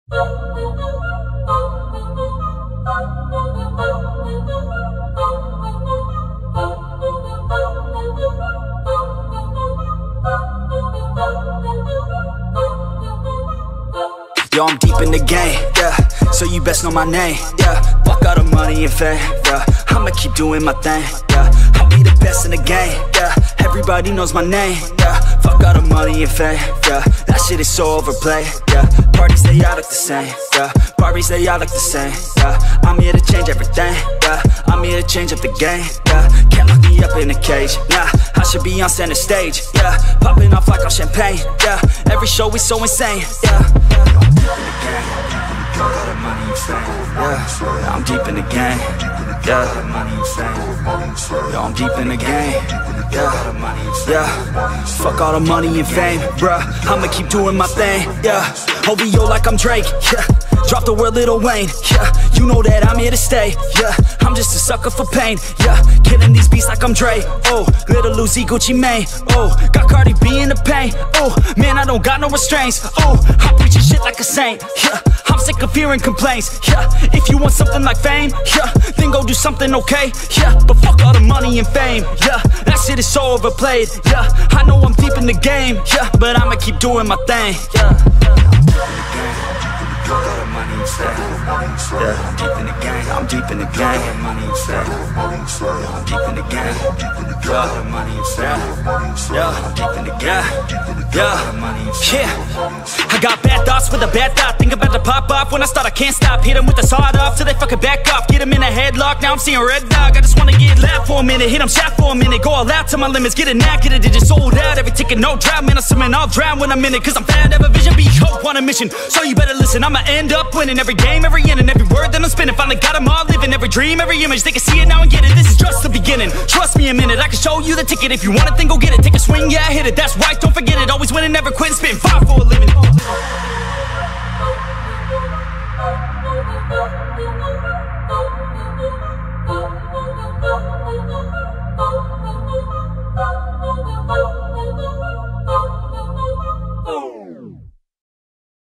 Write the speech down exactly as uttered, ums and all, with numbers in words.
Yo, I'm deep in the game, yeah, so you best know my name, yeah. Fuck all the money and fame, yeah, I'ma keep doing my thing, yeah. I'll be the best in the game, yeah, everybody knows my name, yeah. Fuck all the money and fame, yeah, that shit is so overplayed, yeah. Parties, they all look the same, yeah, parties, they all look the same, yeah. I'm here to change everything, yeah, I'm here to change up the game, yeah. Can't lock me up in a cage, nah, I should be on center stage, yeah. Popping off like I'm champagne, yeah, every show is so insane, yeah. Yeah, I'm deep in the game. Yeah, yo, I'm deep in the game. Yeah, yeah, fuck all the money and fame, bruh. I'ma keep doing my thing. Yeah, O V O like I'm Drake. Yeah, drop the word Lil Wayne. Yeah, you know that I'm here to stay. Yeah, I'm just a sucker for pain. Yeah, killing these beats like I'm Dre. Oh, Little Uzi, Gucci Mane. Oh, got Cardi B in the pain. Oh, man, I don't got no restraints. Oh, I'm preaching shit like a saint. Yeah, I'm sick of hearing complaints. Yeah, if you want something like fame, yeah, then go do something okay. Yeah, but fuck all the money and fame. Yeah, that shit is so overplayed. Yeah, I know I'm deep in the game. Yeah, but I'ma keep doing my thing. Yeah, yeah, I'm deep in the game. I'm deep in the game. Yeah, I'm deep in the game. Yeah, yeah, I'm deep in the game. Yeah, yeah. I got bad thoughts with a bad thought. Think about to pop off when I start. I can't stop. Hit them with the sawed off till they fucking back off. Get them in a headlock. Now I'm seeing red dog. I just wanna get loud for a minute. Hit them shot for a minute. Go all out to my limits. Get it now, get it digit sold out. Every ticket, no drought. Man, I'm swimming. I'll drown when I'm in it. Cause I'm fat, have a vision, be hope on a mission. So you better listen. I'ma end up winning every game, every inning, every word that I'm spinning. Finally got them all living. Every dream, every image. They can see it now and get it. This is just the beginning. Trust me a minute. I can show you the ticket. If you want it, then go get it. Take a swing, yeah, hit it. That's right, don't forget it. Always winning, never quitting. Spitting fire for a living.